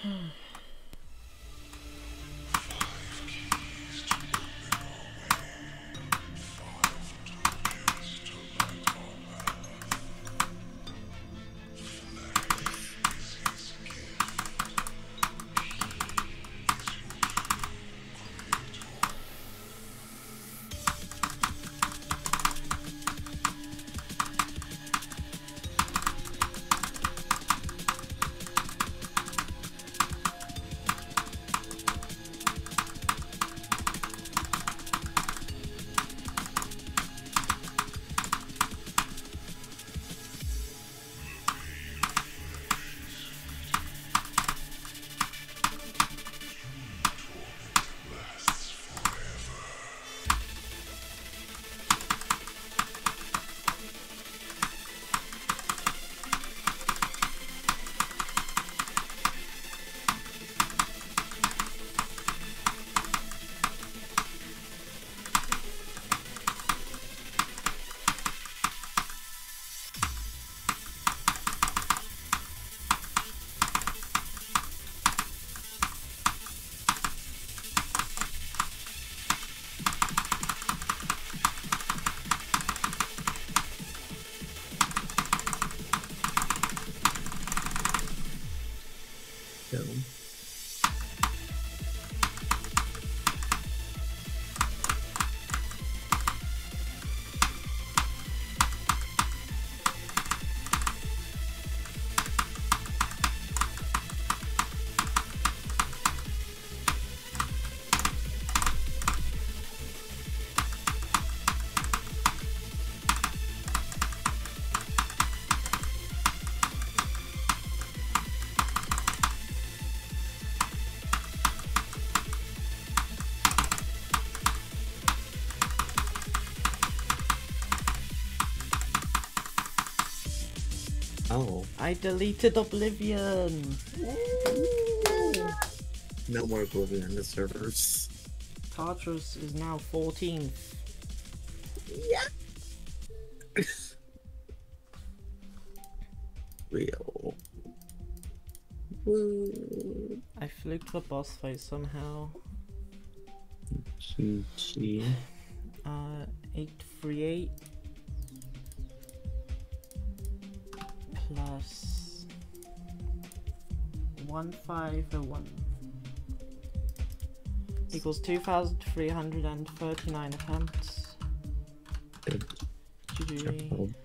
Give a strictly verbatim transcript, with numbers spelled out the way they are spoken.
Oh. I deleted Oblivion! Woo! No more Oblivion in the servers. Tartarus is now fourteenth. Yeah! Real. Woo! I fluked the boss fight somehow. G G. Uh, eight three eight. Plus one five oh one equals two thousand three hundred thirty-nine attempts. G G.